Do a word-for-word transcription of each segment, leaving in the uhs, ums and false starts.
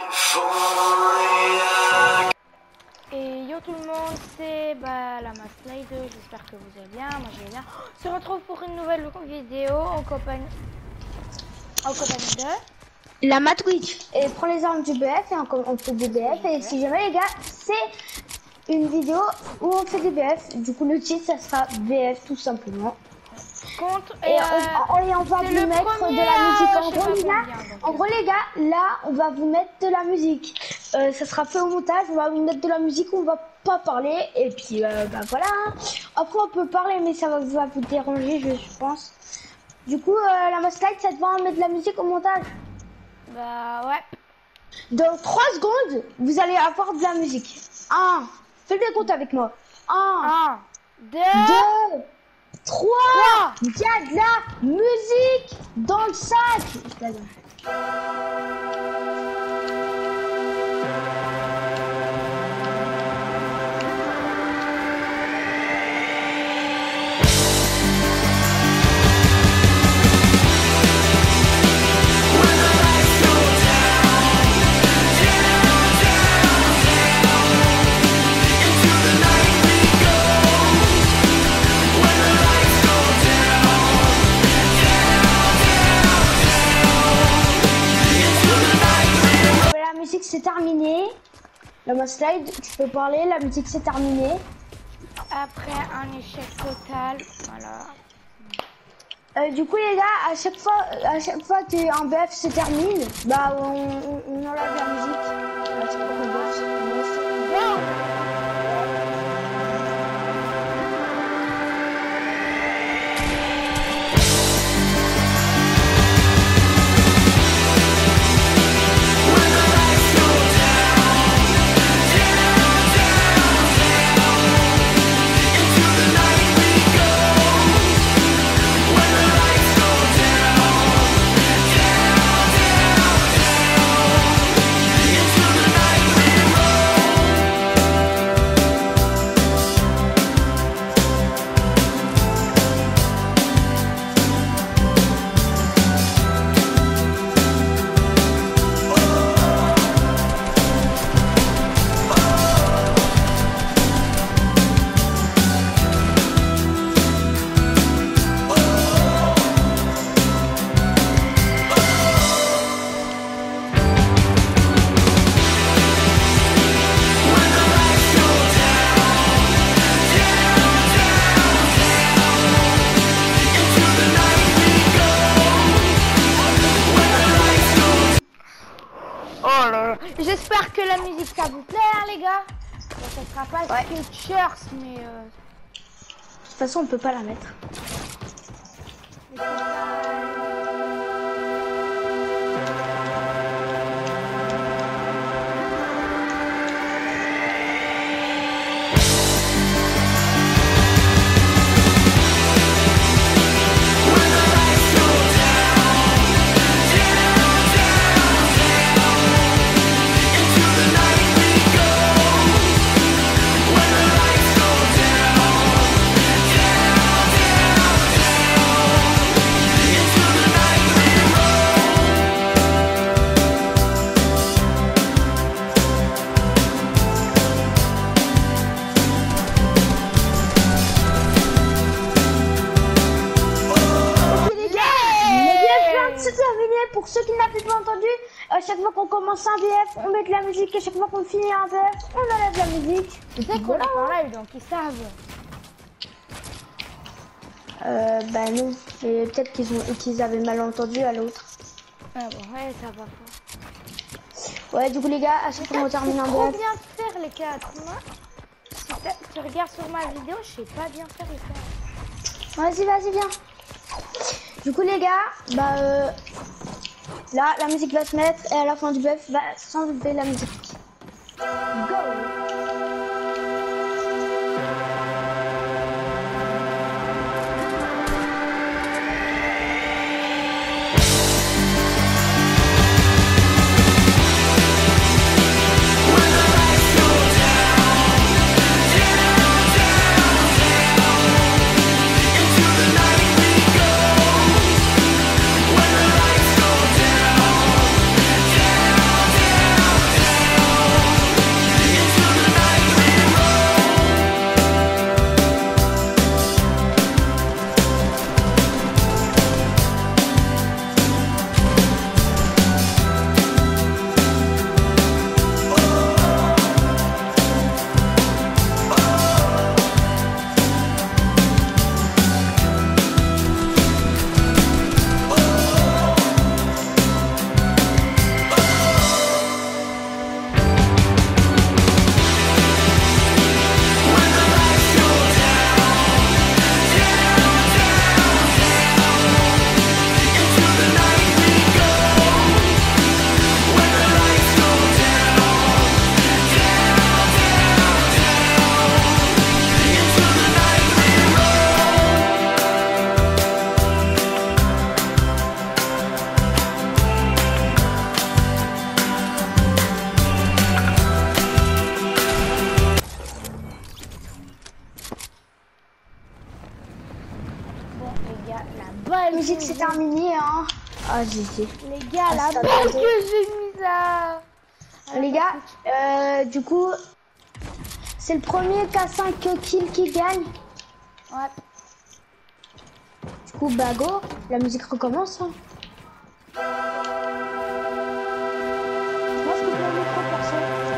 Et yo tout le monde, c'est bah, la Maslide, j'espère que vous allez bien, moi je vais bien. On se retrouve pour une nouvelle vidéo en compagnie, en compagnie de... La Matwitch. Et prends les armes du B F et on, on fait des B F. Et si jamais les gars, c'est une vidéo où on fait des B F. Du coup le titre ça sera B F tout simplement. Contre, et, et, on, euh, et on va vous mettre de la musique. En gros, les gars, en gros les gars, là on va vous mettre de la musique. Euh, ça sera fait au montage, on va vous mettre de la musique, on va pas parler. Et puis euh, bah voilà. Hein. Après on peut parler mais ça va, va vous déranger je pense. Du coup euh, la Maslide ça te va mettre de la musique au montage? Bah ouais. Dans trois secondes, vous allez avoir de la musique. un. Fais le compte avec moi. un. deux. trois. Il y a de la musique dans le sac. C'est terminé. La Maslide, tu peux parler, la musique c'est terminé. Après un échec total, voilà. Euh, du coup les gars, à chaque fois, à chaque fois que un B F se termine, bah on, on, on enlève la musique. À chaque fois qu'on B F se termine. J'espère que la musique ça vous plaît hein, les gars. Bon, ça sera pas ouais. Sketchers mais euh... de toute façon on peut pas la mettre. Pour ceux qui n'avaient pas entendu, à chaque fois qu'on commence un B F, on met de la musique, et chaque fois qu'on finit un B F, on enlève de la musique. Tu sais qu'on est en live, donc ils savent. Euh, bah non, et peut-être qu'ils ont, qu'ils avaient mal entendu à l'autre. Ah bon, ouais, ça va pas. Ouais, du coup les gars, à chaque fois qu'on termine un B F. Je sais bien faire les quatre. Moi, si tu regardes sur ma vidéo, je sais pas bien faire les quatre. Vas-y, vas-y, viens. Du coup les gars, bah euh, là la musique va se mettre et à la fin du B F va s'enlever la musique. Go! terminé, hein. Ah, j'ai dit. Les gars, Ah, la ça balle va. que j'ai mise là. Les gars, euh, du coup, c'est le premier K cinq kills qui gagne. Ouais. Du coup, bah go, la musique recommence. Hein. Moi, je coupe le micro perso.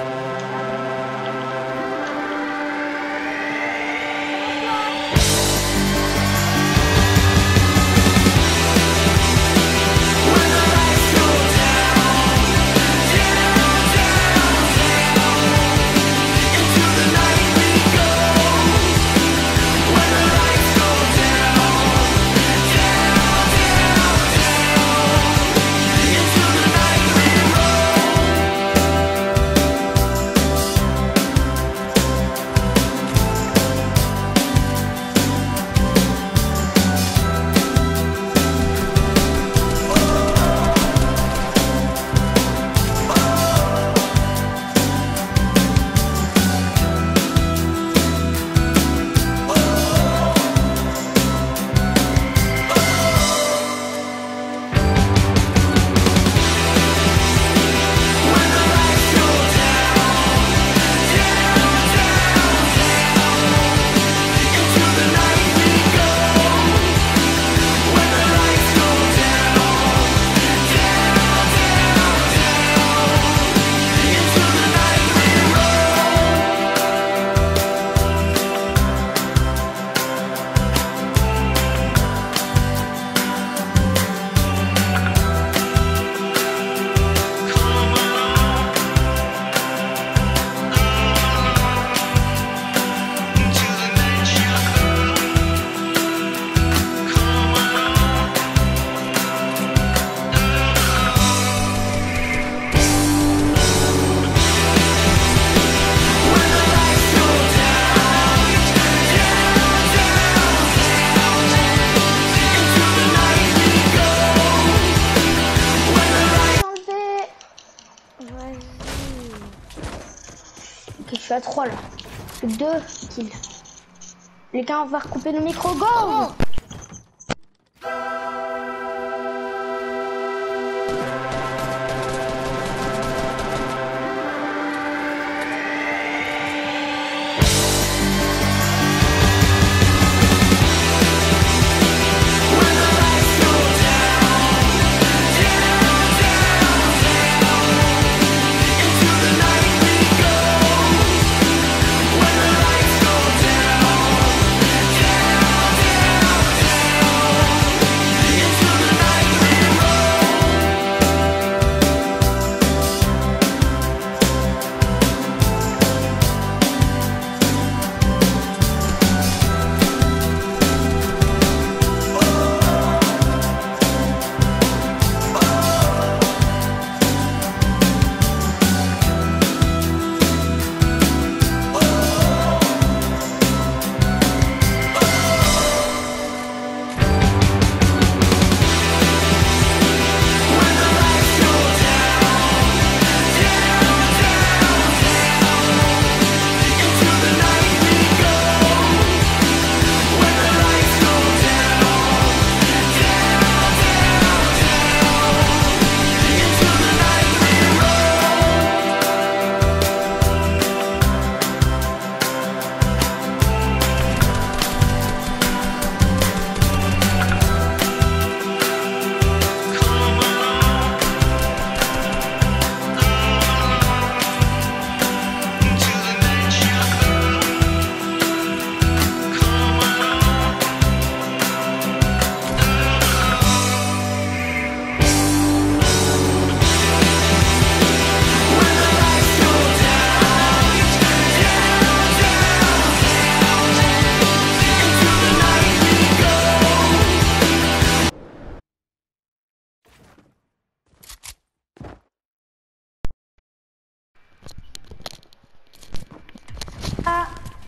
Ok, je suis à trois là. Je suis deux kills. Les gars, on va recouper le micro. Go! Oh. Ah.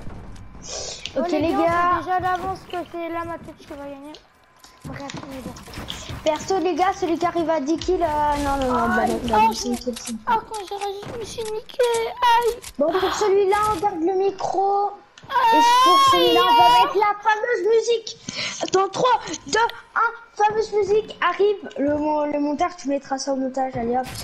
Ok, bon, les, les gars, gars. déjà d'avance que c'est là ma tête qui va gagner. Bref, mais bon. Perso les gars, celui qui arrive à dix kills, euh, non non non, bah, non, bah, oh, non, c'est une kill, c'est une kill. Oh, quand j'ai réagi, je me suis niqué. Aïe. Bon, pour celui-là, on garde le micro. Et pour celui-là, on va mettre la fameuse musique. Dans trois, deux, un, fameuse musique arrive. Le, le montage, tu mettras ça au montage. Allez hop.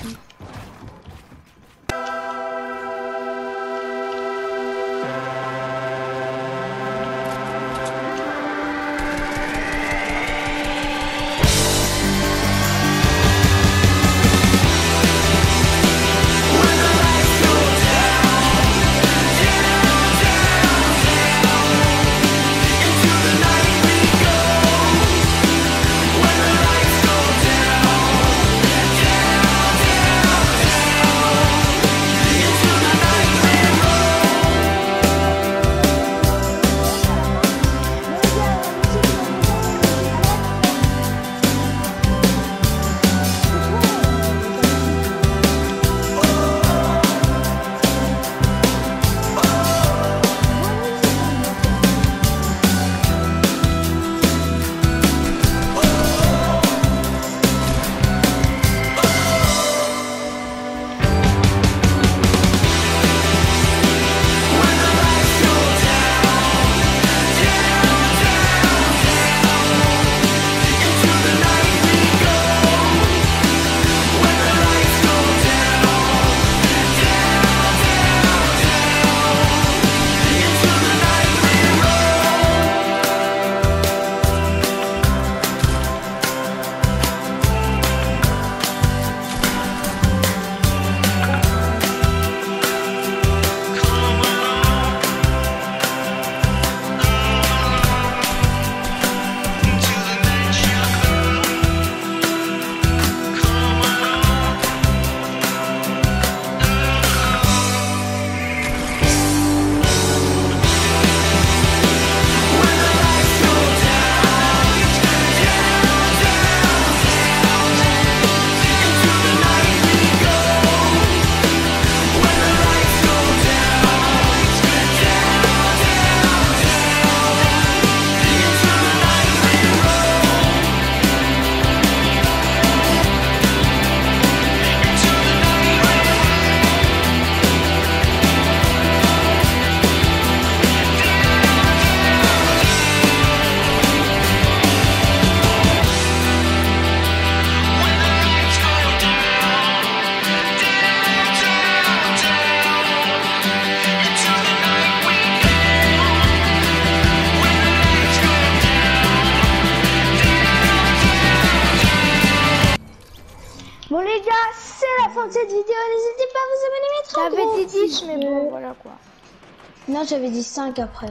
Bon les gars, c'est la fin de cette vidéo, n'hésitez pas à vous abonner, mettre un gros J'avais dit dix, petit mais pouce. bon, voilà quoi. Non, j'avais dit cinq après.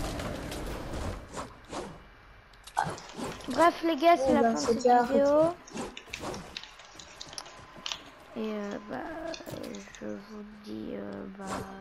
Bref les gars, c'est Oh, la bah, fin de c'est cette déjà vidéo. Et euh, bah, je vous dis euh, bah...